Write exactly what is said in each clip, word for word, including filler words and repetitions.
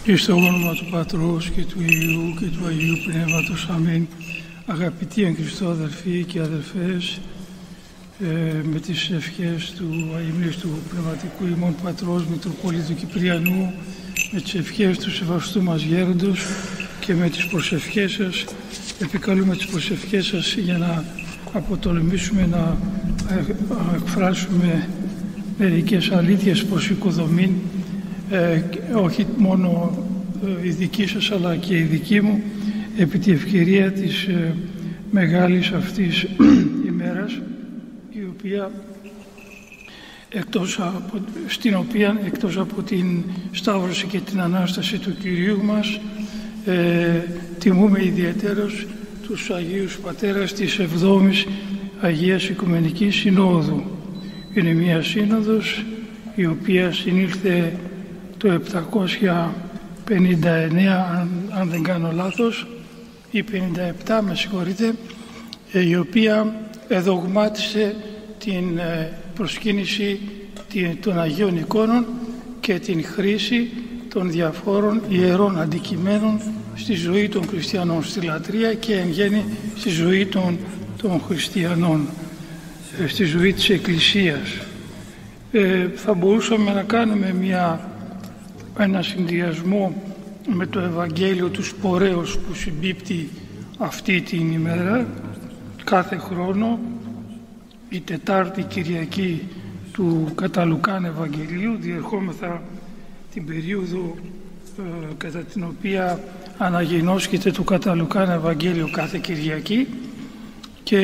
Και στο όνομα του Πατρός και του Υιού και του Αγίου Πνεύματος. Αμήν. Αγαπητοί εν Χριστώ αδελφοί και αδελφές, ε, με τις ευχές του αειμνήστου πνευματικού ημών Πατρός Μητροπολίτου Κυπριανού, με τις ευχές του σεβαστού μας γέροντος και με τις προσευχές σας, επικαλούμε τις προσευχές σας για να αποτολμήσουμε να εκφράσουμε μερικές αλήθειες προς οικοδομήν, ε, όχι μόνο ε, η δική σας αλλά και η δική μου, επί τη ευκαιρία της ε, μεγάλης αυτής ημέρας, η οποία εκτός από, στην οποία εκτός από την Σταύρωση και την Ανάσταση του Κυρίου μας ε, τιμούμε ιδιαίτερως τους Αγίους Πατέρας της εβδόμης Αγίας Οικουμενικής Συνόδου. Είναι μια σύνοδος η οποία συνήλθε το επτακόσια πενήντα εννέα, αν, αν δεν κάνω λάθος, ή πενήντα επτά, με συγχωρείτε, η οποία εδογμάτισε την προσκύνηση των Αγίων Εικόνων και την χρήση των διαφόρων ιερών αντικειμένων στη ζωή των χριστιανών, στη λατρεία και εν γέννη στη ζωή των, των χριστιανών, στη ζωή της Εκκλησίας. Ε, θα μπορούσαμε να κάνουμε μια, ένα συνδυασμό με το Ευαγγέλιο του Σπορέως που συμπίπτει αυτή την ημέρα κάθε χρόνο, η Τετάρτη Κυριακή του κατά Λουκάν Ευαγγελίου, διερχόμεθα την περίοδο ε, κατά την οποία αναγεννώσκεται το κατά Λουκάν Ευαγγέλιο κάθε Κυριακή και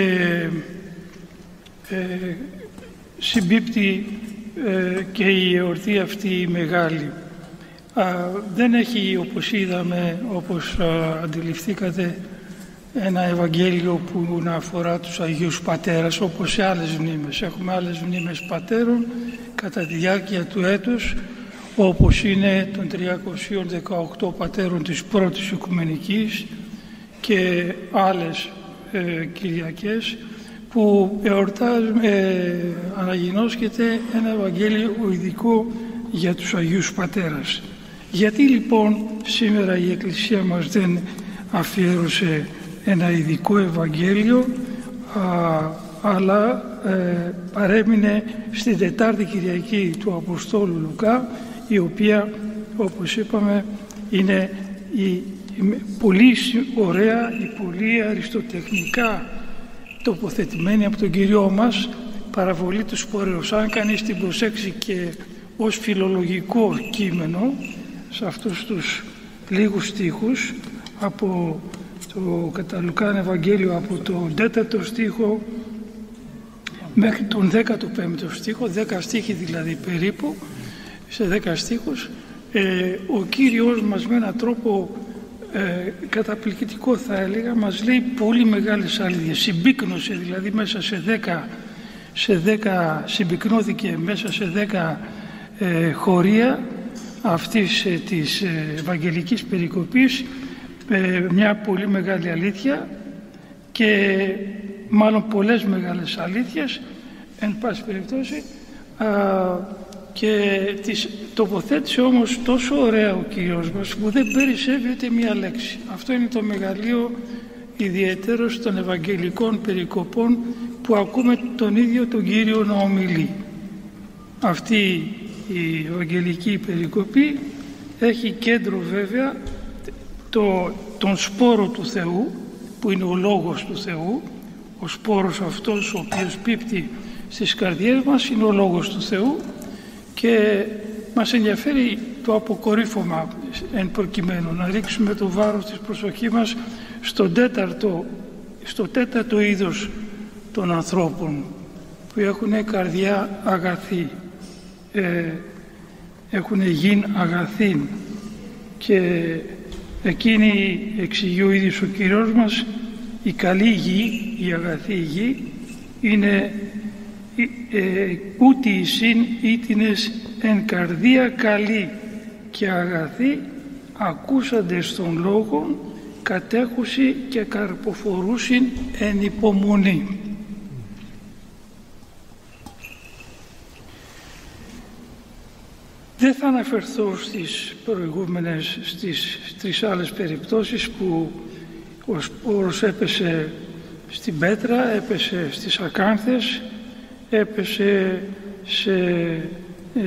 ε, συμπίπτει ε, και η εορτή αυτή μεγάλη. Α, δεν έχει, όπως είδαμε, όπως α, αντιληφθήκατε, ένα Ευαγγέλιο που να αφορά τους Αγίους Πατέρας, όπως σε άλλες μνήμες. Έχουμε άλλες μνήμες πατέρων κατά τη διάρκεια του έτους, όπως είναι των τριακοσίων δεκαοκτώ πατέρων της πρώτης Οικουμενικής και άλλες ε, Κυριακές που εορτάζουμε, ε, αναγινώσκεται ένα Ευαγγέλιο ειδικό για τους Αγίους Πατέρας. Γιατί λοιπόν σήμερα η Εκκλησία μας δεν αφιέρωσε ένα ειδικό Ευαγγέλιο, α, αλλά ε, παρέμεινε στην Τετάρτη Κυριακή του Αποστόλου Λουκά, η οποία, όπως είπαμε, είναι η, η πολύ ωραία, η πολύ αριστοτεχνικά τοποθετημένη από τον Κύριό μας παραβολή του Σπορέως. Αν κανείς την προσέξει και ως φιλολογικό κείμενο σε αυτούς τους λίγους στίχους από το κατά Λουκάν Ευαγγέλιο, από τον τέταρτο στίχο μέχρι τον δέκατο πέμπτο στίχο, δέκα στίχοι δηλαδή περίπου, σε δέκα στίχους, ε, ο Κύριος μας με έναν τρόπο ε, καταπληκτικό θα έλεγα μας λέει πολύ μεγάλες αλήθειες. Συμπίκνωσε δηλαδή μέσα σε δέκα, σε δέκα συμπυκνώθηκε μέσα σε δέκα ε, χωρία αυτής ε, της ε, Ευαγγελικής περικοπής ε, μια πολύ μεγάλη αλήθεια και μάλλον πολλές μεγάλες αλήθειες, εν πάση περιπτώσει, α, και τις τοποθέτησε όμως τόσο ωραία ο Κύριος μας που δεν περισσεύει ούτε μία λέξη. Αυτό είναι το μεγαλείο ιδιαίτερος των Ευαγγελικών περικοπών που ακούμε τον ίδιο τον Κύριο να ομιλεί. Αυτή η Ευαγγελική περικοπή έχει κέντρο βέβαια το, τον σπόρο του Θεού, που είναι ο Λόγος του Θεού. Ο σπόρος αυτός ο οποίος πίπτει στις καρδιές μας είναι ο Λόγος του Θεού και μας ενδιαφέρει το αποκορύφωμα εν προκειμένου, να ρίξουμε το βάρος της προσοχής μας στο τέταρτο, στο τέταρτο είδος των ανθρώπων που έχουν καρδιά αγαθή, ε, έχουν γην αγαθήν, και εκείνη εξηγεί ο ίδιος ο Κύριος μας, η καλή γη, η αγαθή γη είναι ε, ούτι εισήν ήτινες εν καρδία καλή και αγαθή ακούσαντες των λόγων κατέχουσι και καρποφορούσιν εν υπομονή. Δεν θα αναφερθώ στις προηγούμενες, στις τρεις άλλες περιπτώσεις που ο σπόρος έπεσε στην πέτρα, έπεσε στις ακάνθες, έπεσε σε ε,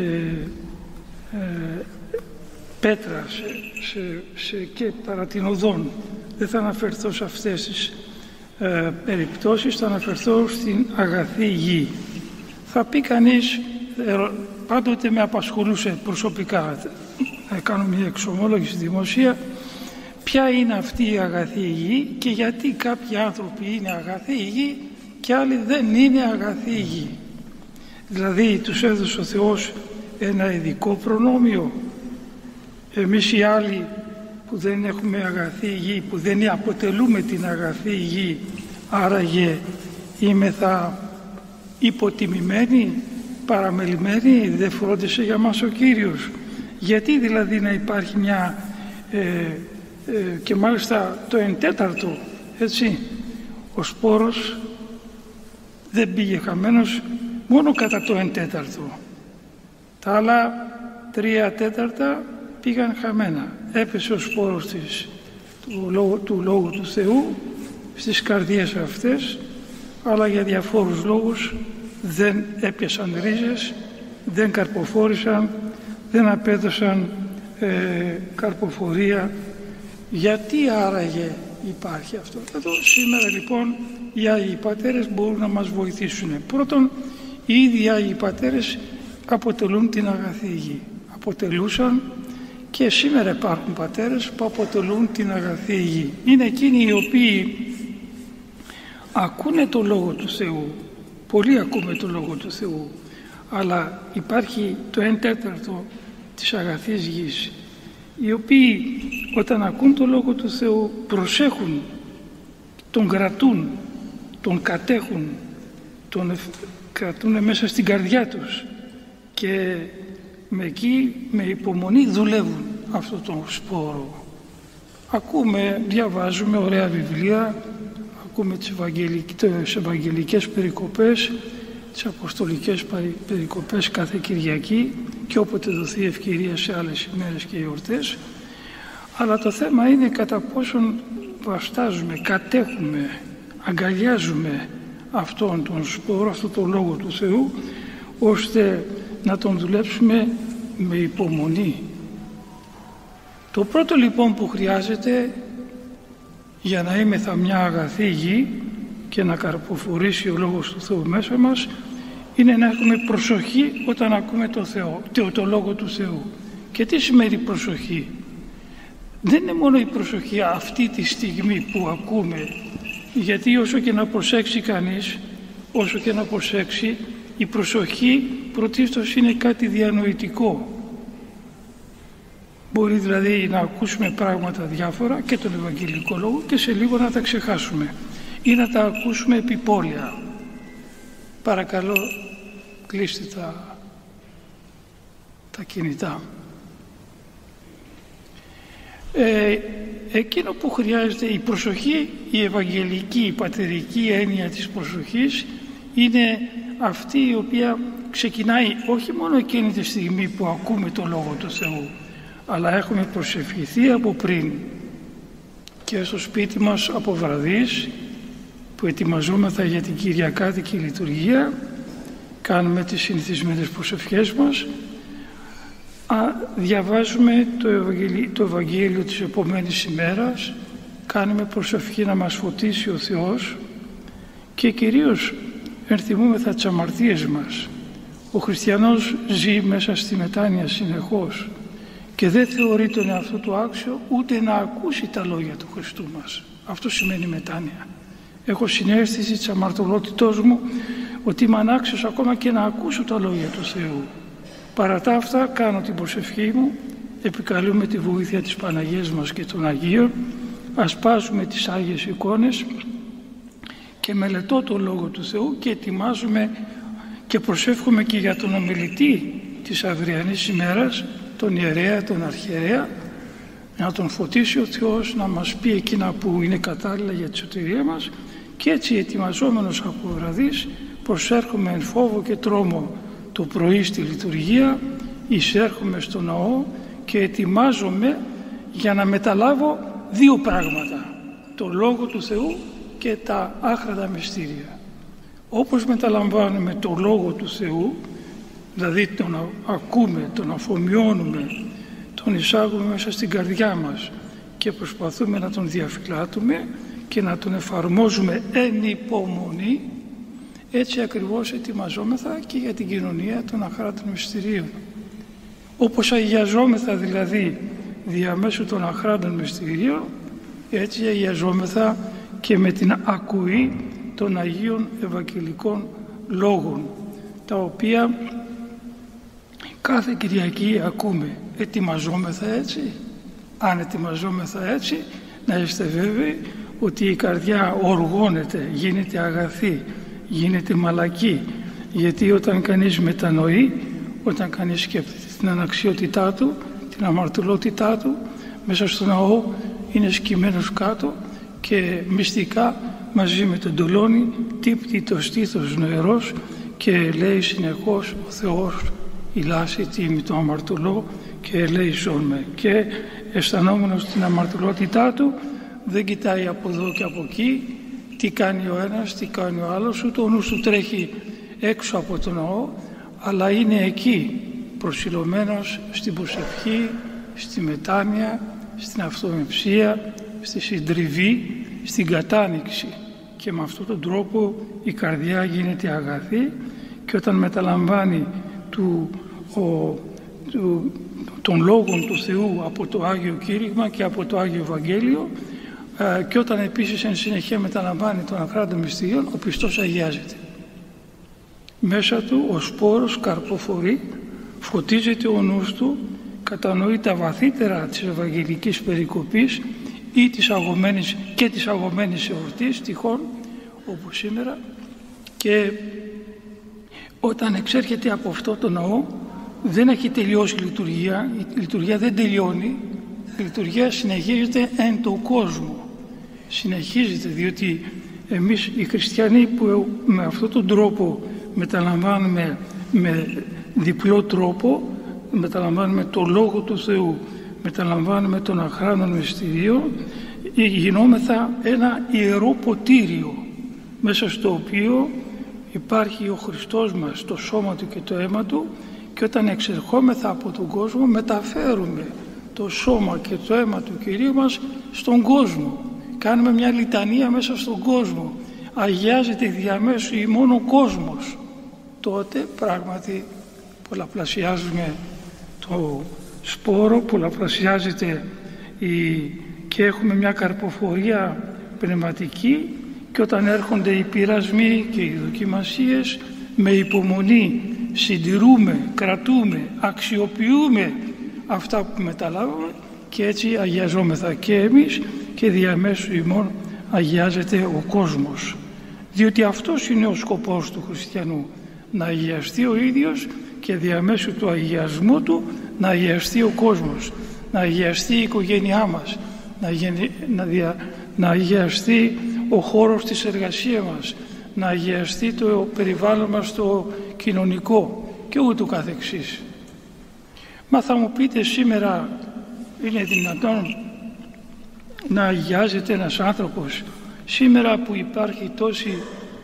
ε, πέτρα σε, σε, σε, και παρά την οδόν. Δεν θα αναφερθώ σε αυτές τις ε, περιπτώσεις, θα αναφερθώ στην αγαθή γη. Θα πει κανείς, ε, πάντοτε με απασχολούσε προσωπικά, να κάνω μια εξομόλογηση δημοσία, ποια είναι αυτή η αγαθή γη και γιατί κάποιοι άνθρωποι είναι αγαθή γη και άλλοι δεν είναι αγαθή γη. Δηλαδή τους έδωσε ο Θεός ένα ειδικό προνόμιο. Εμείς οι άλλοι που δεν έχουμε αγαθή γη, που δεν αποτελούμε την αγαθή γη, άραγε είμεθα υποτιμημένοι, παραμελημένοι, δεν φρόντισε για μας ο Κύριος. Γιατί δηλαδή να υπάρχει μια ε, ε, και μάλιστα το εν τέταρτο, έτσι, ο σπόρος δεν πήγε χαμένος μόνο κατά το εν τέταρτο. Τα άλλα τρία τέταρτα πήγαν χαμένα. Έπεσε ο σπόρος της, του, λόγου, του Λόγου του Θεού στις καρδιές αυτές, αλλά για διαφόρους λόγους δεν έπιασαν ρίζες, δεν καρποφόρησαν, δεν απέδωσαν ε, καρποφορία. Γιατί άραγε υπάρχει αυτό? Εδώ σήμερα λοιπόν οι Άγιοι Πατέρες μπορούν να μας βοηθήσουν. Πρώτον, οι ίδιοι Άγιοι Πατέρες αποτελούν την αγαθή γη. Αποτελούσαν και σήμερα υπάρχουν πατέρες που αποτελούν την αγαθή γη. Είναι εκείνοι οι οποίοι ακούνε το Λόγο του Θεού. Πολλοί ακούμε το Λόγο του Θεού. Αλλά υπάρχει το εν τέταρτο της αγαθής γης, οι οποίοι όταν ακούν το Λόγο του Θεού προσέχουν, τον κρατούν, τον κατέχουν, τον κρατούν μέσα στην καρδιά τους και με εκεί με υπομονή δουλεύουν αυτό τον σπόρο. Ακούμε, διαβάζουμε ωραία βιβλία, ακούμε τις ευαγγελικές, ευαγγελικές περικοπές, τις αποστολικές περικοπές κάθε Κυριακή και όποτε δοθεί ευκαιρία σε άλλες ημέρες και γιορτές, αλλά το θέμα είναι κατά πόσον βαστάζουμε, κατέχουμε, αγκαλιάζουμε αυτόν τον σπόρο, αυτόν τον Λόγο του Θεού, ώστε να τον δουλέψουμε με υπομονή. Το πρώτο λοιπόν που χρειάζεται για να είμεθα μια αγαθή γη και να καρποφορήσει ο Λόγος του Θεού μέσα μας, είναι να έχουμε προσοχή όταν ακούμε το Θεό, το, το Λόγο του Θεού. Και τι σημαίνει προσοχή? Δεν είναι μόνο η προσοχή αυτή τη στιγμή που ακούμε, γιατί όσο και να προσέξει κανείς, όσο και να προσέξει, η προσοχή πρωτίστως είναι κάτι διανοητικό. Μπορεί δηλαδή να ακούσουμε πράγματα διάφορα και τον Ευαγγελικό Λόγο και σε λίγο να τα ξεχάσουμε ή να τα ακούσουμε επιπόλαια. Παρακαλώ, κλείστε τα, τα κινητά. Ε, εκείνο που χρειάζεται, η προσοχή, η ευαγγελική, η πατερική έννοια της προσοχής είναι αυτή η οποία ξεκινάει όχι μόνο εκείνη τη στιγμή που ακούμε το Λόγο του Θεού, αλλά έχουμε προσευχηθεί από πριν και στο σπίτι μας από βραδείς που ετοιμαζόμεθα για την Κυριακάτικη λειτουργία, κάνουμε τις συνηθισμένες προσευχές μας, α, διαβάζουμε το Ευαγγέλιο, το Ευαγγέλιο της επόμενης ημέρας, κάνουμε προσευχή να μας φωτίσει ο Θεός και κυρίως ενθυμούμεθα τις αμαρτίες μας. Ο χριστιανός ζει μέσα στη μετάνοια συνεχώς και δεν θεωρεί τον εαυτό του άξιο ούτε να ακούσει τα λόγια του Χριστού μας. Αυτό σημαίνει μετάνοια. Έχω συναίσθηση της αμαρτωλότητός μου ότι είμαι ανάξιος ακόμα και να ακούσω τα λόγια του Θεού. Παρά τα αυτά κάνω την προσευχή μου, επικαλούμε τη βοήθεια της Παναγίας μας και των Αγίων, ασπάζουμε τις Άγιες εικόνες και μελετώ το Λόγο του Θεού και ετοιμάζουμε και προσεύχομαι και για τον ομιλητή της αυριανής ημέρας, τον ιερέα, τον αρχιερέα, να τον φωτίσει ο Θεός, να μας πει εκείνα που είναι κατάλληλα για τη σωτηρία μας και έτσι ετοιμαζόμενος από βραδείς προσέρχομαι εν φόβο και τρόμο το πρωί στη λειτουργία εισέρχομαι στο ναό και ετοιμάζομαι για να μεταλάβω δύο πράγματα, το Λόγο του Θεού και τα άχρατα μυστήρια. Όπως μεταλαμβάνουμε το Λόγο του Θεού, δηλαδή τον ακούμε, τον αφομοιώνουμε, τον εισάγουμε μέσα στην καρδιά μας και προσπαθούμε να τον διαφυλάτουμε και να τον εφαρμόζουμε εν υπομονή, έτσι ακριβώς ετοιμαζόμεθα και για την κοινωνία των αχράτων μυστηρίων. Όπως αγιαζόμεθα δηλαδή διαμέσου των αχράτων μυστηρίων, έτσι αγιαζόμεθα και με την ακοή των Αγίων Ευαγγελικών Λόγων, τα οποία κάθε Κυριακή ακούμε. Ετοιμαζόμεθα έτσι? Αν ετοιμαζόμεθα έτσι, να είστε βέβαιοι ότι η καρδιά οργώνεται, γίνεται αγαθή, γίνεται μαλακή, γιατί όταν κανείς μετανοεί, όταν κανείς σκέφτεται την αναξιότητά του, την αμαρτωλότητά του, μέσα στο ναό είναι σκυμμένος κάτω και μυστικά μαζί με τον τολόνι τύπτει το στήθος νοερός και λέει συνεχώς ο Θεός ηλάσει τίμη το αμαρτωλό και ελέησόν με, και αισθανόμενος την αμαρτωλότητά του δεν κοιτάει από εδώ και από εκεί τι κάνει ο ένας, τι κάνει ο άλλος, ούτε ο νους του τρέχει έξω από το ναό, αλλά είναι εκεί προσιλωμένος στην προσευχή, στη μετάνοια, στην αυτομεψία, στη συντριβή, στην κατάνοιξη, και με αυτόν τον τρόπο η καρδιά γίνεται αγαθή και όταν μεταλαμβάνει του, ο, του, των λόγων του Θεού από το Άγιο Κήρυγμα και από το Άγιο Ευαγγέλιο ε, και όταν επίσης εν συνεχεία μεταλαμβάνει των αχράντων μυστηρίων, ο πιστός αγιάζεται. Μέσα του ο σπόρος καρποφορεί, φωτίζεται ο νους του, κατανοεί τα βαθύτερα της Ευαγγελικής περικοπής ή της αγωμένης και της αγωμένης εορτής τυχόν όπως σήμερα, και όταν εξέρχεται από αυτό το ναό δεν έχει τελειώσει η λειτουργία, η λειτουργία δεν τελειώνει, η λειτουργία συνεχίζεται εν το κόσμο, συνεχίζεται, διότι εμείς οι χριστιανοί που με αυτόν τον τρόπο μεταλαμβάνουμε με διπλό τρόπο, μεταλαμβάνουμε το Λόγο του Θεού, μεταλαμβάνουμε των αχράντων μυστηρίων, γινόμεθα ένα ιερό ποτήριο μέσα στο οποίο υπάρχει ο Χριστός μας, το σώμα του και το αίμα του, και όταν εξερχόμεθα από τον κόσμο μεταφέρουμε το σώμα και το αίμα του Κυρίου μας στον κόσμο. Κάνουμε μια λιτανία μέσα στον κόσμο. Αγιάζεται διαμέσου ημών ο κόσμος. Τότε πράγματι πολλαπλασιάζουμε το σπόρο, πολλαπλασιάζεται η... και έχουμε μια καρποφορία πνευματική, και όταν έρχονται οι πειρασμοί και οι δοκιμασίες, με υπομονή συντηρούμε, κρατούμε, αξιοποιούμε αυτά που μεταλάβουμε και έτσι αγιαζόμεθα και εμείς και διαμέσου ημών αγιάζεται ο κόσμος. Διότι αυτός είναι ο σκοπός του χριστιανού, να αγιαστεί ο ίδιος και διαμέσου του αγιασμού του να αγιαστεί ο κόσμος, να αγιαστεί η οικογένειά μας, να, γενι... να, δια... να αγιαστεί ο χώρος της εργασίας μας, να αγιαστεί το περιβάλλον μας το κοινωνικό και ούτω καθεξής. Μα θα μου πείτε, σήμερα είναι δυνατόν να αγιάζεται ένας άνθρωπος, σήμερα που υπάρχει τόση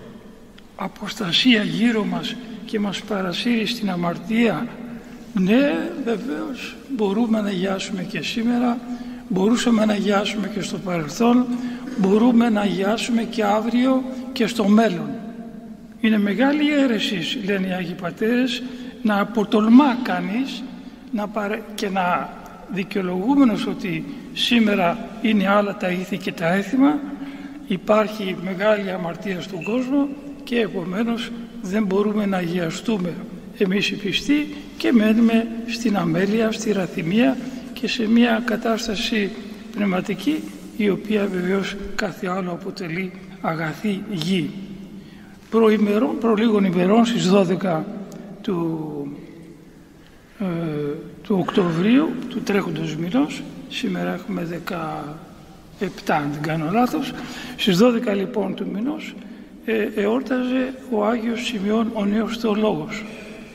αποστασία γύρω μας και μας παρασύρει στην αμαρτία? Ναι, βεβαίως μπορούμε να αγιάσουμε και σήμερα, μπορούσαμε να αγιάσουμε και στο παρελθόν, μπορούμε να αγιάσουμε και αύριο και στο μέλλον. Είναι μεγάλη αίρεση, λένε οι Άγιοι Πατέρες, να αποτολμά κανείς να παρε... και να δικαιολογούμενος ότι σήμερα είναι άλλα τα ήθη και τα έθιμα, υπάρχει μεγάλη αμαρτία στον κόσμο και επομένως δεν μπορούμε να αγιαστούμε εμείς οι πιστοί και μένουμε στην αμέλεια, στη ραθυμία και σε μια κατάσταση πνευματική η οποία βεβαίως κάθε άλλο αποτελεί αγαθή γη. Προημερών, προλίγων ημερών στις δώδεκα του, ε, του Οκτωβρίου του τρέχοντος μηνός, σήμερα έχουμε δεκαεπτά αν δεν κάνω λάθος, στις δώδεκα λοιπόν του μηνός ε, εόρταζε ο Άγιος Σημειών ο Νέος Θεολόγος.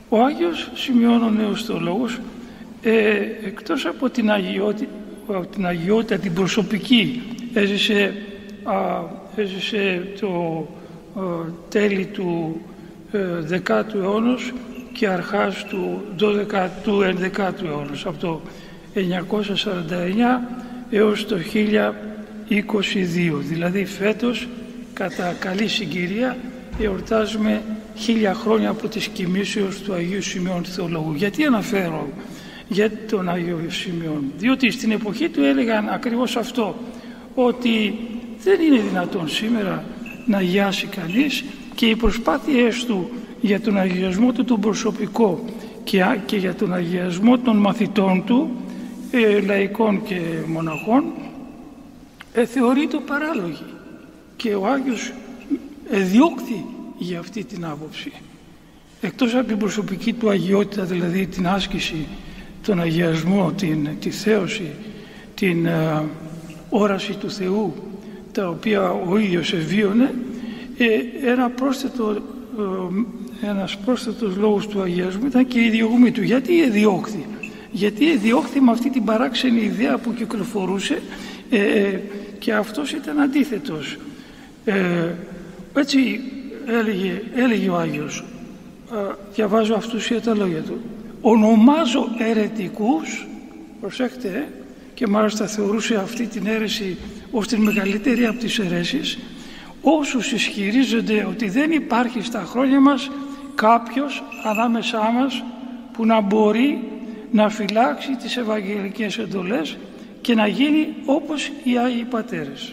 Ο Άγιος Σημειών ο Νέος Θεολόγος, ε, εκτός από την αγιότητα, την αγιότητα, την προσωπική, έζησε, α, έζησε το α, τέλη του ε, δεκάτου αιώνος και αρχάς του, δωδεκάτου, του ενδεκάτου αιώνος, από το εννιακόσια σαράντα εννιά έως το χίλια είκοσι δύο. Δηλαδή φέτος, κατά καλή συγκυρία, εορτάζουμε χίλια χρόνια από τη σκημίσεως του Αγίου Σημειών Θεολόγου. Γιατί αναφέρω για τον Άγιο Σημειών? Διότι στην εποχή του έλεγαν ακριβώς αυτό, ότι δεν είναι δυνατόν σήμερα να αγιάσει κανείς, και οι προσπάθειές του για τον αγιασμό του τον προσωπικό και, και για τον αγιασμό των μαθητών του, ε, λαϊκών και μοναχών, ε, θεωρείται παράλογη, και ο Άγιος εδιώκθη για αυτή την άποψη. Εκτός από την προσωπική του αγιότητα, δηλαδή την άσκηση, τον αγιασμό, την, τη θέωση, την ε, όραση του Θεού, τα οποία ο ίδιος ευβίωνε, ε, ένα πρόσθετο, ε, ένας πρόσθετος λόγος του αγιασμού ήταν και η διωγμή του. Γιατί εδιώκθη? Γιατί εδιώκθη με αυτή την παράξενη ιδέα που κυκλοφορούσε, ε, ε, και αυτός ήταν αντίθετος. Ε, έτσι έλεγε, έλεγε ο Άγιος, ε, διαβάζω αυτούσια τα λόγια του: ονομάζω αιρετικούς, προσέχτε, ε, και μάλιστα θεωρούσε αυτή την αίρεση ως την μεγαλύτερη από τις αιρέσεις, όσους ισχυρίζονται ότι δεν υπάρχει στα χρόνια μας κάποιος ανάμεσά μας που να μπορεί να φυλάξει τις ευαγγελικές εντολές και να γίνει όπως οι Άγιοι Πατέρες.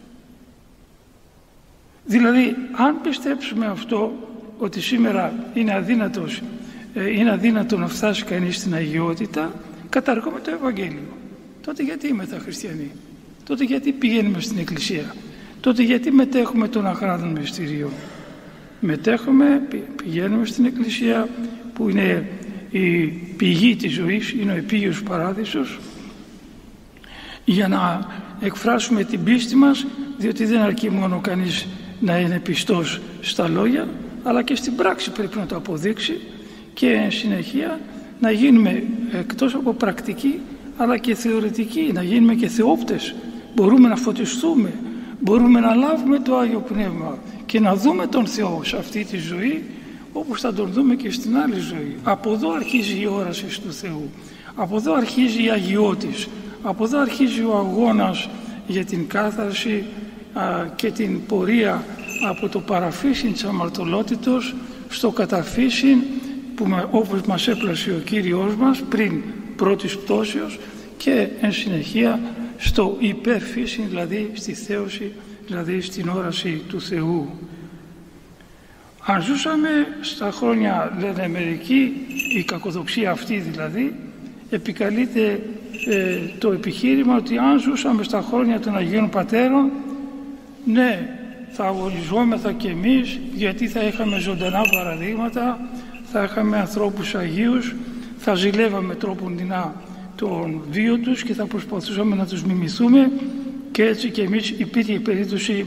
Δηλαδή, αν πιστέψουμε αυτό, ότι σήμερα είναι αδύνατος, είναι αδύνατο να φτάσει κανείς στην αγιότητα, καταργούμε το Ευαγγέλιο. Τότε γιατί είμαστε χριστιανοί? Τότε γιατί πηγαίνουμε στην Εκκλησία? Τότε γιατί μετέχουμε των αχράντων μυστηρίων? Μετέχουμε, πηγαίνουμε στην Εκκλησία, που είναι η πηγή της ζωής, είναι ο επίγειος παράδεισος, για να εκφράσουμε την πίστη μας, διότι δεν αρκεί μόνο κανείς να είναι πιστός στα λόγια, αλλά και στην πράξη πρέπει να το αποδείξει, και εν συνεχεία να γίνουμε εκτός από πρακτικοί αλλά και θεωρητικοί, να γίνουμε και θεόπτες. Μπορούμε να φωτιστούμε, μπορούμε να λάβουμε το Άγιο Πνεύμα και να δούμε τον Θεό σε αυτή τη ζωή, όπως θα τον δούμε και στην άλλη ζωή. Από εδώ αρχίζει η όραση του Θεού, από εδώ αρχίζει η αγιώτης, από εδώ αρχίζει ο αγώνας για την κάθαρση α, και την πορεία από το παραφύσιν της αμαρτωλότητος στο καταφύσιν, που με, όπως μας έπλασε ο Κύριος μας πριν πρώτης πτώσεως, και εν συνεχεία στο υπερφύσιν, δηλαδή στη θέωση, δηλαδή στην όραση του Θεού. Αν ζούσαμε στα χρόνια, λένε μερικοί, η κακοδοξία αυτή δηλαδή, επικαλείται ε, το επιχείρημα ότι αν ζούσαμε στα χρόνια των Αγίων Πατέρων, ναι, θα αγωνιζόμεθα κι εμείς, γιατί θα είχαμε ζωντανά παραδείγματα, θα είχαμε ανθρώπους Αγίους, θα ζηλεύαμε τρόποντινά τον βίο τους και θα προσπαθούσαμε να τους μιμηθούμε, και έτσι και εμείς υπήρχε η περίπτωση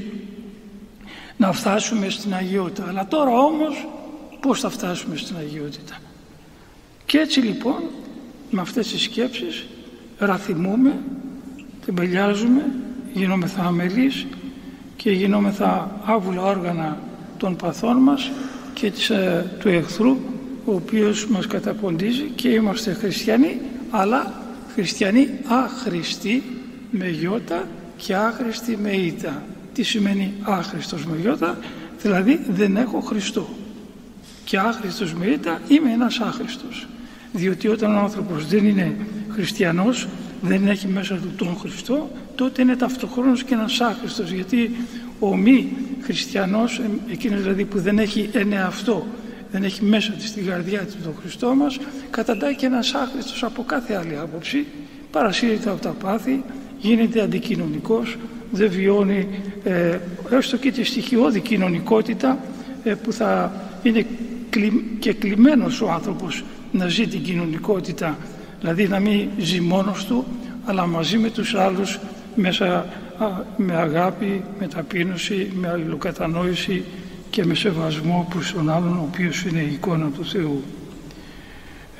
να φτάσουμε στην αγιότητα. Αλλά τώρα όμως πώς θα φτάσουμε στην αγιότητα? Και έτσι λοιπόν με αυτές τις σκέψεις ραθυμούμε, τεμπελιάζουμε, γινόμεθα αμελείς και γινόμεθα άβουλα όργανα των παθών μας και της, ε, του εχθρού, ο οποίος μας καταποντίζει, και είμαστε χριστιανοί, αλλά χριστιανοί άχρηστοι με γιώτα και άχρηστοι με ήτα. Τι σημαίνει άχρηστος με γιώτα? Δηλαδή δεν έχω Χριστό, και άχρηστος με ήτα είμαι ένας άχρηστος, διότι όταν ο άνθρωπος δεν είναι χριστιανός, δεν έχει μέσα του τον Χριστό, τότε είναι ταυτοχρόνως και ένας άχρηστος, γιατί ο μη χριστιανός, εκείνος δηλαδή που δεν έχει εν εαυτό, δεν έχει μέσα της στην καρδιά του τον Χριστό μας, καταντάει και ένας άχρηστος από κάθε άλλη άποψη, παρασύρεται από τα πάθη, γίνεται αντικοινωνικός, δεν βιώνει ε, έστω και τη στοιχειώδη κοινωνικότητα, ε, που θα είναι κλει, και κλειμένος ο άνθρωπος να ζει την κοινωνικότητα, δηλαδή να μην ζει μόνος του, αλλά μαζί με τους άλλους, μέσα α, με αγάπη, με ταπείνωση, με αλληλοκατανόηση και με σεβασμό προς τον άλλον, ο οποίος είναι η εικόνα του Θεού.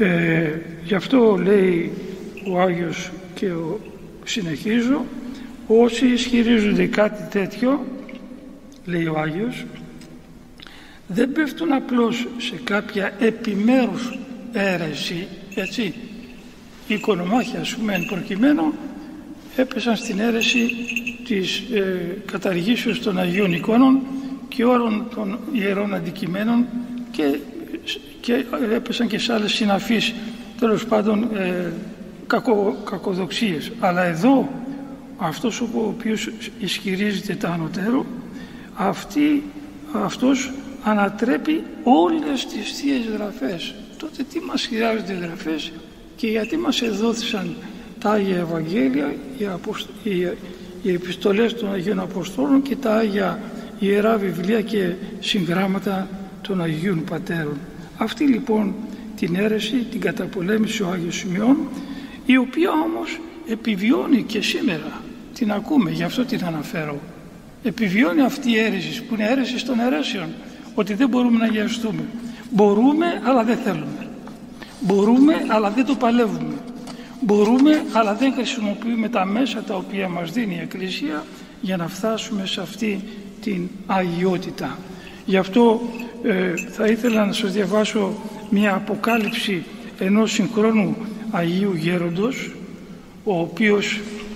Ε, γι' αυτό λέει ο Άγιος και ο, συνεχίζω, όσοι ισχυρίζονται κάτι τέτοιο, λέει ο Άγιος, δεν πέφτουν απλώς σε κάποια επιμέρους αίρεση, έτσι. Οι οικονομάχοι, ας πούμε, εν προκειμένου, έπεσαν στην αίρεση της ε, καταργήσεως των Αγίων εικόνων και όλων των ιερών αντικειμένων και, και έπεσαν και σε άλλες συναφείς, τέλος πάντων, ε, κακο, κακοδοξίες. Αλλά εδώ αυτός ο οποίος ισχυρίζεται τα ανωτέρω, αυτή, αυτός ανατρέπει όλες τις Θείες Γραφές. Τότε τι μας χρειάζονται γραφές και γιατί μας εδόθησαν τα Άγια Ευαγγέλια, οι, αποσ... οι... οι επιστολές των Αγίων Αποστόλων και τα Άγια Ιερά Βιβλία και συγγράμματα των Αγίων Πατέρων. Αυτή λοιπόν την αίρεση την καταπολέμησε ο Άγιος Σημειών, η οποία όμως επιβιώνει και σήμερα. Την ακούμε, γι' αυτό την αναφέρω. Επιβιώνει αυτή η αίρεση που είναι αίρεση των αιρέσεων, ότι δεν μπορούμε να αγιαστούμε. Μπορούμε αλλά δεν θέλουμε. Μπορούμε αλλά δεν το παλεύουμε. Μπορούμε αλλά δεν χρησιμοποιούμε τα μέσα τα οποία μας δίνει η Εκκλησία για να φτάσουμε σε αυτή την αγιότητα. Γι' αυτό ε, θα ήθελα να σας διαβάσω μια αποκάλυψη ενός συγχρόνου Αγίου Γέροντος, ο οποίος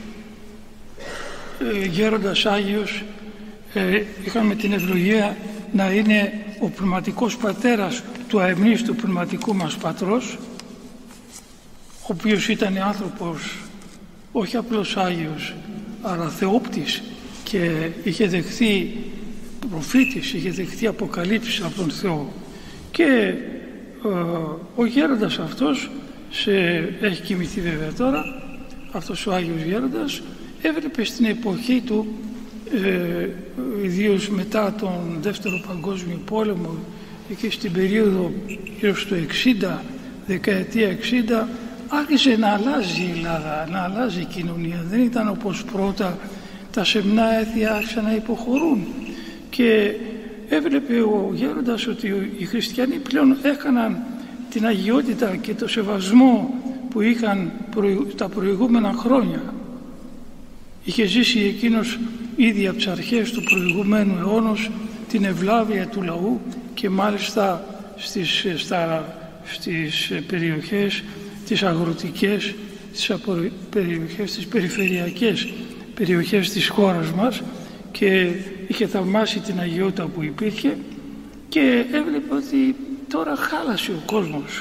ε, γέροντας Άγιος, ε, είχαμε την ευλογία να είναι ο πνευματικός πατέρας του αεμνίστου πνευματικού μας πατρός, ο οποίος ήταν άνθρωπος όχι απλώς Άγιος αλλά θεόπτης και είχε δεχθεί προφήτης, είχε δεχθεί αποκαλύψεις από τον Θεό. Και ε, ο γέροντας αυτός σε, έχει κοιμηθεί βέβαια τώρα, αυτός ο Άγιος Γέροντας έβλεπε στην εποχή του, ε, ιδίως μετά τον Δεύτερο Παγκόσμιο Πόλεμο, εκεί στην περίοδο γύρω στο εξήντα, δεκαετία εξήντα, άρχισε να αλλάζει η Ελλάδα, να αλλάζει η κοινωνία. Δεν ήταν όπως πρώτα, τα σεμνά έθη άρχισαν να υποχωρούν και έβλεπε ο γέροντας ότι οι χριστιανοί πλέον έκαναν την αγιότητα και το σεβασμό που είχαν τα προηγούμενα χρόνια. Είχε ζήσει εκείνος ήδη από τις αρχές του προηγούμενου αιώνος την ευλάβεια του λαού και μάλιστα στις, στα, στις περιοχές τις αγροτικές, τις περιοχές, τις περιφερειακές περιοχές της χώρας μας, και είχε θαυμάσει την αγιότητα που υπήρχε και έβλεπε ότι τώρα χάλασε ο κόσμος,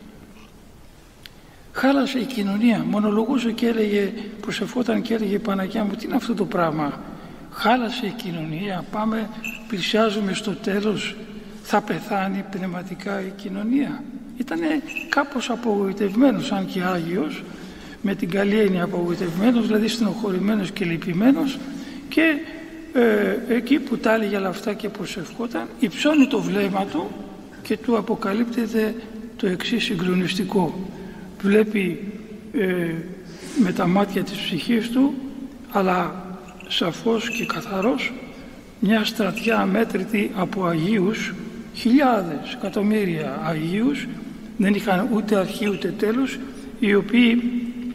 χάλασε η κοινωνία. Μονολογούσε και έλεγε, προσευχόταν και έλεγε, Παναγιά μου, τι είναι αυτό το πράγμα, χάλασε η κοινωνία, πάμε, πλησιάζουμε στο τέλος, θα πεθάνει πνευματικά η κοινωνία. Ήτανε κάπως απογοητευμένος, αν και Άγιος, με την καλή έννοια απογοητευμένος, δηλαδή στενοχωρημένος και λυπημένος, και ε, εκεί που τα έλεγε όλα αυτά και προσευχόταν, υψώνει το βλέμμα του και του αποκαλύπτεται το εξής συγκλονιστικό. Βλέπει ε, με τα μάτια της ψυχής του, αλλά σαφώς και καθαρός, μια στρατιά αμέτρητη από Αγίους, χιλιάδες, εκατομμύρια Αγίους, δεν είχαν ούτε αρχή ούτε τέλος, οι οποίοι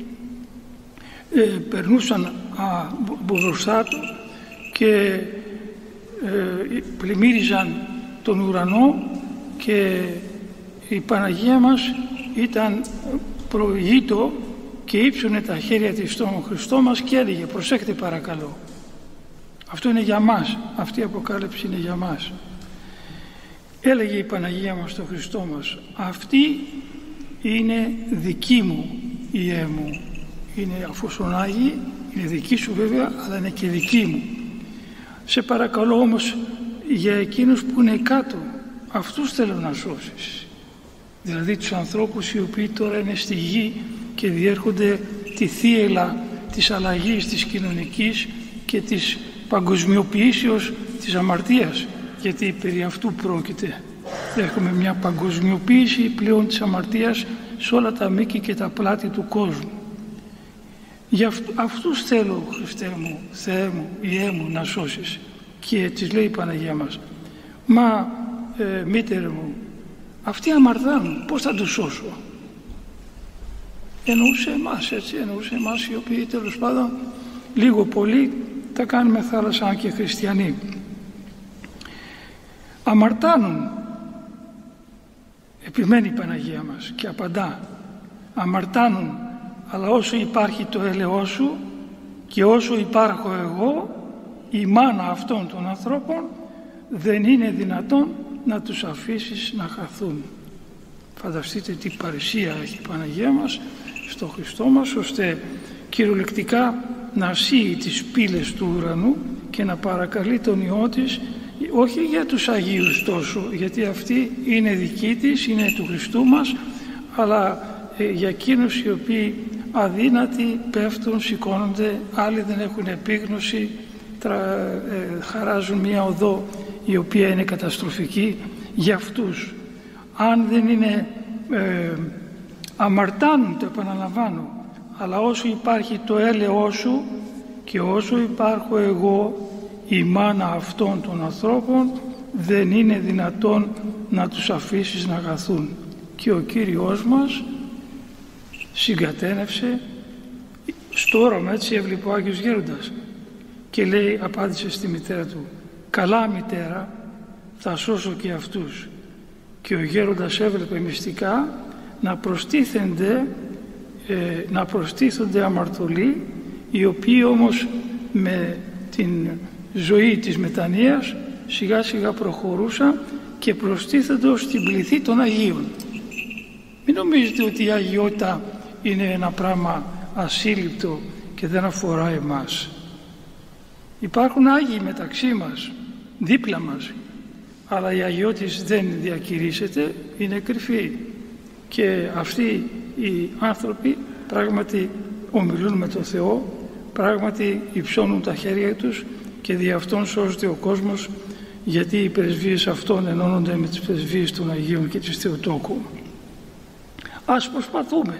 ε, περνούσαν από μπροστά του και ε, πλημμύριζαν τον ουρανό, και η Παναγία μας ήταν προηγήτω και ύψωνε τα χέρια της στον Χριστό μας και έλεγε, προσέχτε παρακαλώ, αυτό είναι για μας, αυτή η αποκάλυψη είναι για μας. Έλεγε η Παναγία μας στον Χριστό μας, αυτή είναι δική μου η έμμου, είναι αφόσον Άγιοι, είναι δική σου βέβαια, αλλά είναι και δική μου. Σε παρακαλώ όμως για εκείνους που είναι κάτω, αυτούς θέλω να σώσεις. Δηλαδή τους ανθρώπους οι οποίοι τώρα είναι στη γη και διέρχονται τη θύελλα της αλλαγής της κοινωνικής και της παγκοσμιοποιήσεως της αμαρτίας, γιατί περί αυτού πρόκειται. Έχουμε μια παγκοσμιοποίηση πλέον της αμαρτίας σε όλα τα μήκη και τα πλάτη του κόσμου. Για αυτούς θέλω, Χριστέ μου, Θεέ μου, Ιε μου, να σώσεις. Και της λέει η Παναγία μας, μα ε, μήτερε μου, αυτοί αμαρτάνουν, πώς θα τους σώσω? εννοούσε εμάς, έτσι, εννοούσε εμάς οι οποίοι τέλος πάντων λίγο πολύ τα κάνουμε θάλασσα αν και χριστιανοί. Αμαρτάνουν, επιμένει η Παναγία μας και απαντά, αμαρτάνουν, αλλά όσο υπάρχει το έλεος σου και όσο υπάρχω εγώ, η μάνα αυτών των ανθρώπων, δεν είναι δυνατόν να τους αφήσεις να χαθούν. Φανταστείτε τι παρησία έχει η Παναγία μας στο Χριστό μας, ώστε κυριολεκτικά να σύει τις πύλες του ουρανού και να παρακαλεί τον Υιό της, όχι για τους Αγίους τόσο, γιατί αυτοί είναι δικοί της, είναι του Χριστού μας, αλλά ε, για εκείνους οι οποίοι αδύνατοι πέφτουν, σηκώνονται, άλλοι δεν έχουν επίγνωση, τρα, ε, χαράζουν μια οδό η οποία είναι καταστροφική για αυτούς. Αν δεν είναι ε, αμαρτάνουν, το επαναλαμβάνω, αλλά όσο υπάρχει το έλεος σου και όσο υπάρχω εγώ, η μάνα αυτών των ανθρώπων, δεν είναι δυνατόν να τους αφήσεις να χαθούν. Και ο Κύριος μας συγκατένευσε στο όραμα, έτσι έβλεπε ο Άγιος Γέροντας και λέει, απάντησε στη μητέρα του, καλά μητέρα, θα σώσω και αυτούς. Και ο Γέροντας έβλεπε μυστικά να προστίθενται ε, να προστίθονται αμαρτωλοί, οι οποίοι όμως με την ζωή της μετανοίας σιγά σιγά προχωρούσαν και προστίθενται ως την πληθή των Αγίων. Μην νομίζετε ότι η αγιότητα είναι ένα πράγμα ασύλληπτο και δεν αφορά εμάς. Υπάρχουν Άγιοι μεταξύ μας, δίπλα μας, αλλά η αγιότης δεν διακηρύσσεται, είναι κρυφή. Και αυτοί οι άνθρωποι πράγματι ομιλούν με τον Θεό, πράγματι υψώνουν τα χέρια τους και δι' αυτόν σώζεται ο κόσμος, γιατί οι πρεσβείες αυτών ενώνονται με τις πρεσβείες των Αγίων και της Θεοτόκου. Ας προσπαθούμε.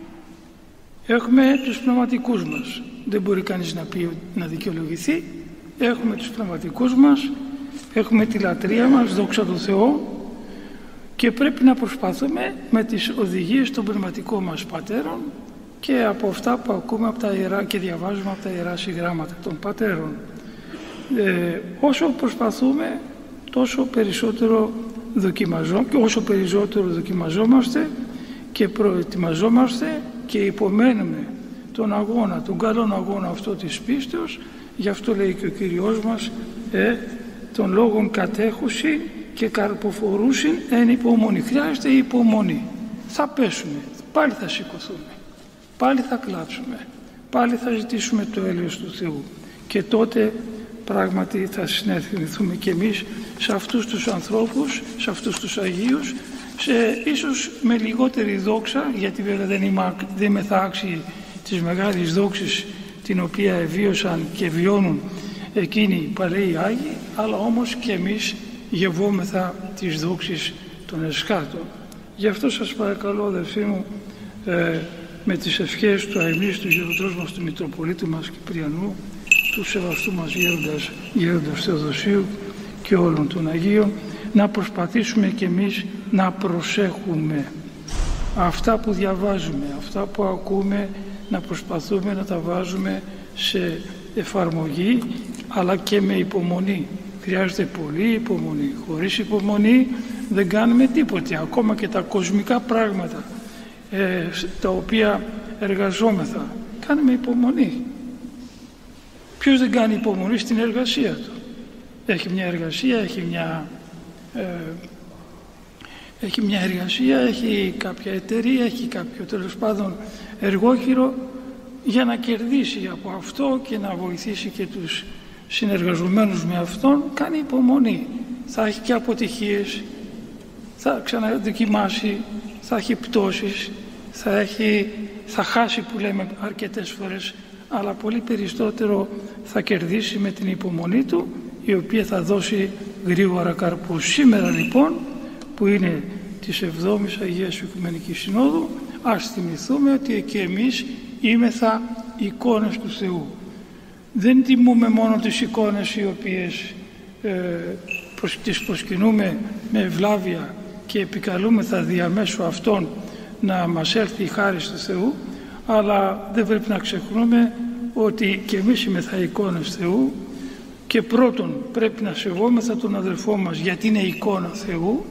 Έχουμε τους πνευματικούς μας. Δεν μπορεί κανείς να πει να δικαιολογηθεί. Έχουμε τους πνευματικούς μας, έχουμε τη λατρεία μας, δόξα τω Θεώ, και πρέπει να προσπαθούμε με τις οδηγίες των πνευματικών μας πατέρων και από αυτά που ακούμε από τα ιερά και διαβάζουμε από τα ιερά συγγράμματα των πατέρων. Ε, όσο προσπαθούμε, τόσο περισσότερο δοκιμαζόμαστε, και όσο περισσότερο δοκιμαζόμαστε και προετοιμαζόμαστε και υπομένουμε τον αγώνα, τον καλόν αγώνα αυτό της πίστεως. Γι' αυτό λέει και ο Κύριος μας, ε, τον λόγον κατέχουσι και καρποφορούσιν εν υπομονή. Χρειάζεται η υπομονή. Θα πέσουμε, πάλι θα σηκωθούμε, πάλι θα κλάψουμε, πάλι θα ζητήσουμε το έλεος του Θεού και τότε πράγματι θα συνεθυμηθούμε και εμείς σε αυτούς τους ανθρώπους, σε αυτούς τους Αγίους, σε, ίσως με λιγότερη δόξα, γιατί βέβαια δεν είμαι, δεν είμαι θα άξιοι της μεγάλης δόξης την οποία εβίωσαν και βιώνουν εκείνοι οι παλαιοί Άγιοι, αλλά όμως και εμείς γευόμεθα τις δόξεις των εσχάτων. Γι' αυτό σας παρακαλώ, αδελφοί μου, ε, με τις ευχές του αημνής του γεροντός μας, του Μητροπολίτου μας Κυπριανού, του σεβαστού μας γέροντας, γέροντας Θεοδοσίου και όλων των Αγίων, να προσπαθήσουμε και εμείς να προσέχουμε αυτά που διαβάζουμε, αυτά που ακούμε, να προσπαθούμε να τα βάζουμε σε εφαρμογή, αλλά και με υπομονή. Χρειάζεται πολύ υπομονή. Χωρίς υπομονή δεν κάνουμε τίποτε. Ακόμα και τα κοσμικά πράγματα ε, τα οποία εργαζόμεθα, κάνουμε υπομονή. Ποιος δεν κάνει υπομονή στην εργασία του? Έχει μια εργασία, έχει μια, ε, έχει μια εργασία, έχει κάποια εταιρεία, έχει κάποιο τέλος πάντων εργόχειρο για να κερδίσει από αυτό και να βοηθήσει και τους συνεργαζομένους με αυτόν. Κάνει υπομονή. Θα έχει και αποτυχίες, θα ξαναδοκιμάσει, θα έχει πτώσεις, θα, έχει, θα χάσει που λέμε αρκετές φορές, αλλά πολύ περισσότερο θα κερδίσει με την υπομονή του, η οποία θα δώσει γρήγορα καρπούς. Σήμερα λοιπόν, που είναι της εβδόμης Αγίας Οικουμενικής Συνόδου, ας θυμηθούμε ότι και εμείς είμεθα εικόνες του Θεού. Δεν τιμούμε μόνο τις εικόνες οι οποίες ε, προς, τις προσκυνούμε με ευλάβεια και επικαλούμεθα διαμέσου αυτών να μας έρθει η χάρις του Θεού, αλλά δεν πρέπει να ξεχνούμε ότι και εμείς είμεθα εικόνες Θεού και πρώτον πρέπει να σεβόμεθα τον αδελφό μας γιατί είναι εικόνα Θεού,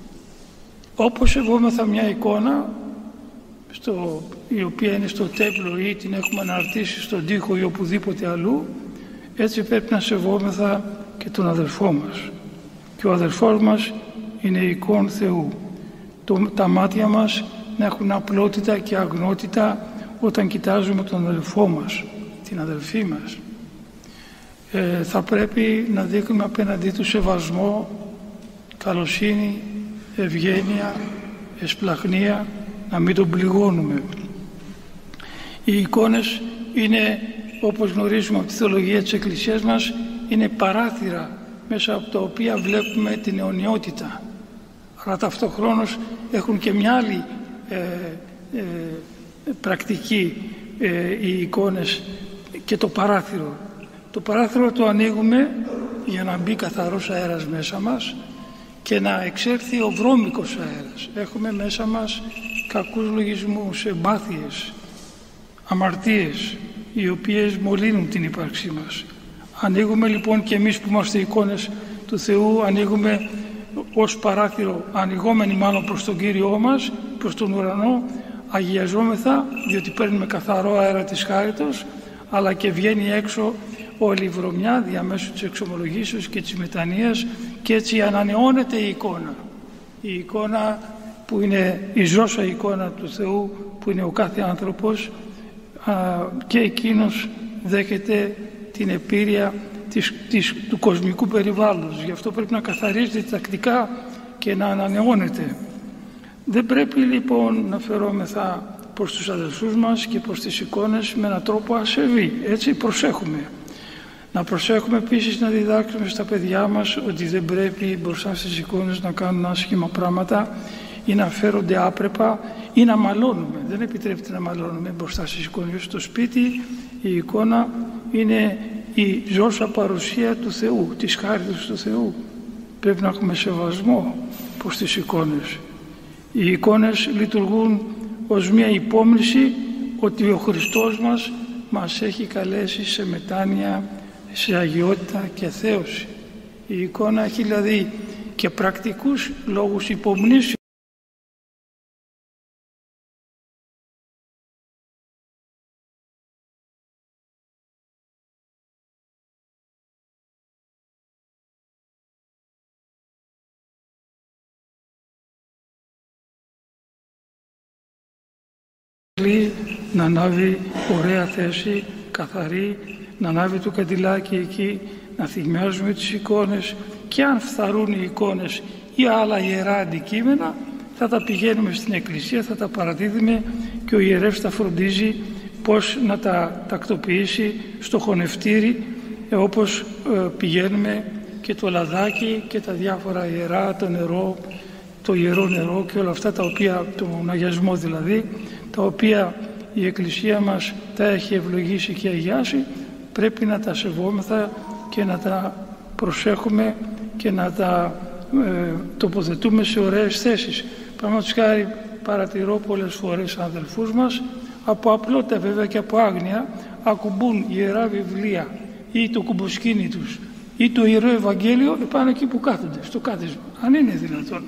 όπως σεβόμεθα μια εικόνα στο, η οποία είναι στο τέμπλο ή την έχουμε αναρτήσει στον τοίχο ή οπουδήποτε αλλού, έτσι πρέπει να σεβόμεθα και τον αδελφό μας. Και ο αδελφός μας είναι εικόν Θεού. Το, τα μάτια μας να έχουν απλότητα και αγνότητα όταν κοιτάζουμε τον αδελφό μας, την αδελφή μας. Ε, θα πρέπει να δείχνουμε απέναντί του σεβασμό, καλοσύνη, ευγένεια, εσπλαχνία, να μην τον πληγώνουμε. Οι εικόνες είναι, όπως γνωρίζουμε από τη θεολογία της Εκκλησίας μας, είναι παράθυρα μέσα από τα οποία βλέπουμε την αιωνιότητα. Αλλά ταυτοχρόνως έχουν και μια άλλη ε, ε, πρακτική ε, οι εικόνες και το παράθυρο. Το παράθυρο το ανοίγουμε για να μπει καθαρός αέρας μέσα μας και να εξέλθει ο βρώμικος αέρας. Έχουμε μέσα μας κακούς λογισμούς, εμπάθειες, αμαρτίες, οι οποίες μολύνουν την ύπαρξή μας. Ανοίγουμε λοιπόν και εμείς που είμαστε εικόνες του Θεού, ανοίγουμε ως παράθυρο, ανοιγόμενοι μάλλον προς τον Κύριό μας, προς τον ουρανό, αγιαζόμεθα, διότι παίρνουμε καθαρό αέρα της χάριτος, αλλά και βγαίνει έξω όλη η βρωμιά διαμέσου της εξομολογήσεως και της μετανοίας, και έτσι ανανεώνεται η εικόνα. Η εικόνα που είναι η ζώσα εικόνα του Θεού, που είναι ο κάθε άνθρωπος, α, και εκείνος δέχεται την επίρρεια της, της, του κοσμικού περιβάλλοντος. Γι' αυτό πρέπει να καθαρίζεται τακτικά και να ανανεώνεται. Δεν πρέπει λοιπόν να φερόμεθα προς τους αδελφούς μας και προς τις εικόνες με έναν τρόπο ασεβή. Έτσι προσέχουμε. Να προσέχουμε επίσης να διδάξουμε στα παιδιά μας ότι δεν πρέπει μπροστά στις εικόνες να κάνουν άσχημα πράγματα ή να φέρονται άπρεπα ή να μαλώνουμε. Δεν επιτρέπεται να μαλώνουμε μπροστά στις εικόνες. Στο σπίτι η εικόνα είναι η ζώσα παρουσία του Θεού, της χάριτος του Θεού. Πρέπει να έχουμε σεβασμό προς τις εικόνες. Οι εικόνες λειτουργούν ως μια υπόμνηση ότι ο Χριστός μας μας έχει καλέσει σε μετάνοια, σε αγιότητα και θέωση. Η εικόνα έχει δηλαδή και πρακτικούς λόγους υπομνήσεως. Να ανάβει ωραία θέση, καθαρή, να ανάβει το καντιλάκι εκεί, να θυμιάζουμε τις εικόνες, και αν φθαρούν οι εικόνες ή άλλα ιερά αντικείμενα, θα τα πηγαίνουμε στην εκκλησία, θα τα παραδίδουμε και ο ιερεύς θα φροντίζει πώς να τα τακτοποιήσει στο χωνευτήρι, ε, όπως ε, πηγαίνουμε και το λαδάκι και τα διάφορα ιερά, το νερό, το ιερό νερό και όλα αυτά τα οποία, τον αγιασμό δηλαδή, τα οποία η Εκκλησία μας τα έχει ευλογήσει και αγιάσει, πρέπει να τα σεβόμεθα και να τα προσέχουμε και να τα ε, τοποθετούμε σε ωραίες θέσεις. Παραδείγματος χάρη, παρατηρώ πολλές φορές αδελφούς μας, από απλότητα βέβαια και από άγνοια, ακουμπούν ιερά βιβλία ή το κουμποσκήνι τους ή το Ιερό Ευαγγέλιο επάνω εκεί που κάθονται, στο κάθισμα. Αν είναι δυνατόν.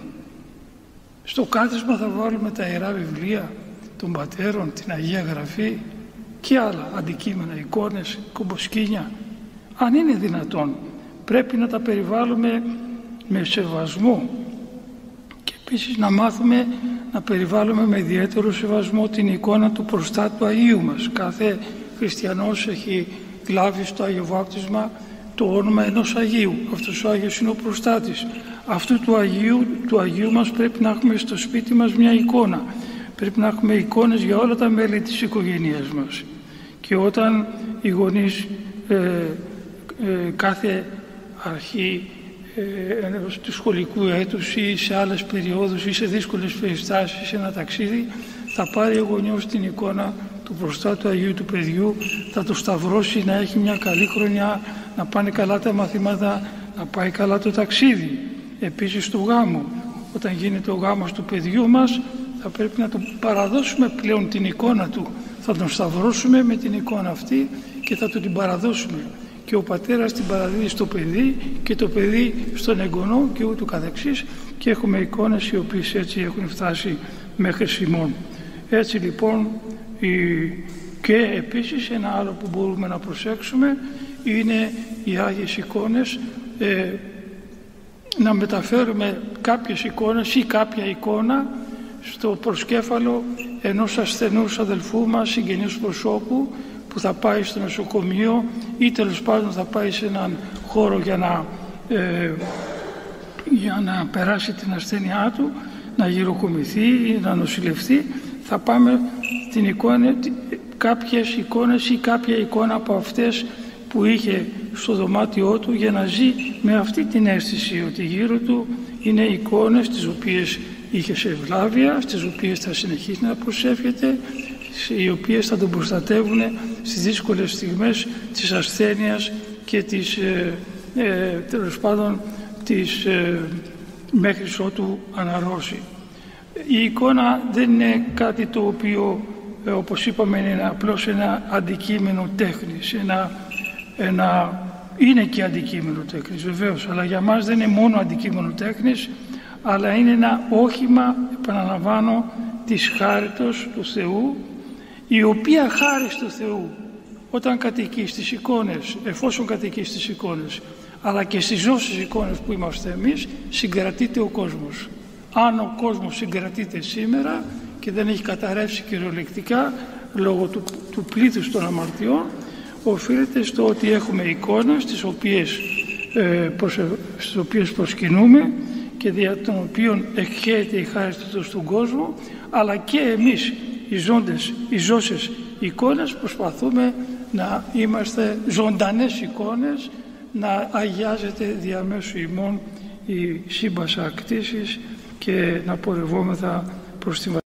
Στο κάθισμα θα βάλουμε τα ιερά βιβλία των πατέρων, την Αγία Γραφή και άλλα αντικείμενα, εικόνες, κομποσκήνια. Αν είναι δυνατόν, πρέπει να τα περιβάλλουμε με σεβασμό και επίσης να μάθουμε να περιβάλλουμε με ιδιαίτερο σεβασμό την εικόνα του προστάτου Αγίου μας. Κάθε χριστιανός έχει λάβει στο Άγιο Βάπτισμα το όνομα ενός Αγίου. Αυτός ο Άγιος είναι ο προστάτης. Αυτού του Αγίου, του Αγίου μας πρέπει να έχουμε στο σπίτι μας μια εικόνα. Πρέπει να έχουμε εικόνες για όλα τα μέλη της οικογένειας μας. Και όταν οι γονείς ε, ε, κάθε αρχή ε, του σχολικού έτους ή σε άλλες περιόδους ή σε δύσκολες περιστάσεις, σε ένα ταξίδι, θα πάρει ο γονιός την εικόνα του προστάτου Αγίου του παιδιού, θα το σταυρώσει να έχει μια καλή χρονιά, να πάνε καλά τα μαθήματα, να πάει καλά το ταξίδι. Επίσης του γάμου, όταν γίνεται ο γάμος του παιδιού μας, θα πρέπει να του παραδώσουμε πλέον την εικόνα του, θα τον σταυρώσουμε με την εικόνα αυτή και θα του την παραδώσουμε. Και ο πατέρας την παραδίδει στο παιδί και το παιδί στον εγγονό και ούτω καθεξής, και έχουμε εικόνες οι οποίες έτσι έχουν φτάσει μέχρι σημών. Έτσι λοιπόν, και επίσης ένα άλλο που μπορούμε να προσέξουμε είναι οι Άγιες εικόνες, ε, να μεταφέρουμε κάποιες εικόνες ή κάποια εικόνα στο προσκέφαλο ενός ασθενούς αδελφού μας, συγγενούς προσώπου, που θα πάει στο νοσοκομείο ή τέλος πάντων θα πάει σε έναν χώρο για να, ε, για να περάσει την ασθένειά του, να γυροκομηθεί ή να νοσηλευτεί. Θα πάμε την εικόνα, κάποιες εικόνες ή κάποια εικόνα από αυτές που είχε στο δωμάτιό του, για να ζει με αυτή την αίσθηση ότι γύρω του είναι εικόνες τις οποίες είχε σε ευλάβεια, στις οποίες θα συνεχίσει να προσεύχεται, οι οποίες θα τον προστατεύουν στις δύσκολες στιγμές της ασθένειας και της, ε, ε, τέλος πάντων, της, ε, μέχρι ότου αναρρώσει. Η εικόνα δεν είναι κάτι το οποίο, ε, όπως είπαμε, είναι απλώς ένα αντικείμενο τέχνης, ένα, ένα, είναι και αντικείμενο τέχνης βεβαίως, αλλά για μας δεν είναι μόνο αντικείμενο τέχνης, αλλά είναι ένα όχημα, επαναλαμβάνω, της χάριτος του Θεού, η οποία χάρη του Θεού, όταν κατοικεί στις εικόνες, εφόσον κατοικεί στις εικόνες, αλλά και στις ζώσες εικόνες που είμαστε εμείς, συγκρατείται ο κόσμος. Αν ο κόσμος συγκρατείται σήμερα και δεν έχει καταρρεύσει κυριολεκτικά λόγω του, του πλήθους των αμαρτιών, οφείλεται στο ότι έχουμε εικόνες τις οποίες, ε, προσε, στις οποίες προσκυνούμε και δια των οποίων εκχέεται η χάρη του Θεού στον κόσμο, αλλά και εμείς οι ζώντες, οι ζώσες εικόνες προσπαθούμε να είμαστε ζωντανές εικόνες, να αγιάζεται διαμέσου ημών η σύμπασα κτήσης και να πορευόμεθα προς τη